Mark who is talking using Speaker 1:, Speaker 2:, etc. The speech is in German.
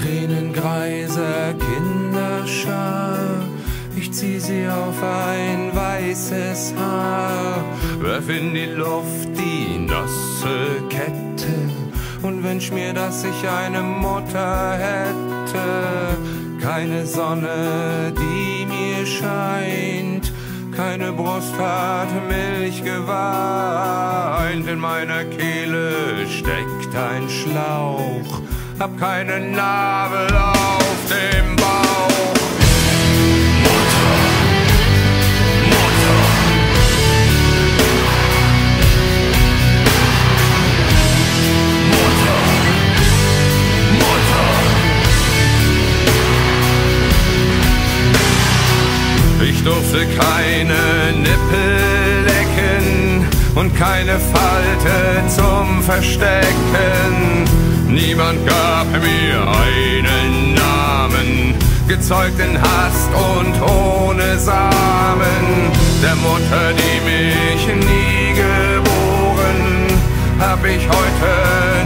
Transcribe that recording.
Speaker 1: Tränengreiser Kinderschar, ich zieh sie auf ein weißes Haar, werf in die Luft die nasse Kette und wünsch mir, dass ich eine Mutter hätte. Keine Sonne, die mir scheint, keine Brust hat Milch geweint. In meiner Kehle steckt ein Schlauch, hab keine Narbe auf dem Bauch. Mutter, Mutter. Mutter, Mutter. Ich durfte keine Nippel lecken und keine Falte zum Verstecken. Niemand gab mir einen Namen, gezeugt in Hast und ohne Samen. Der Mutter, die mich nie geboren, hab ich heute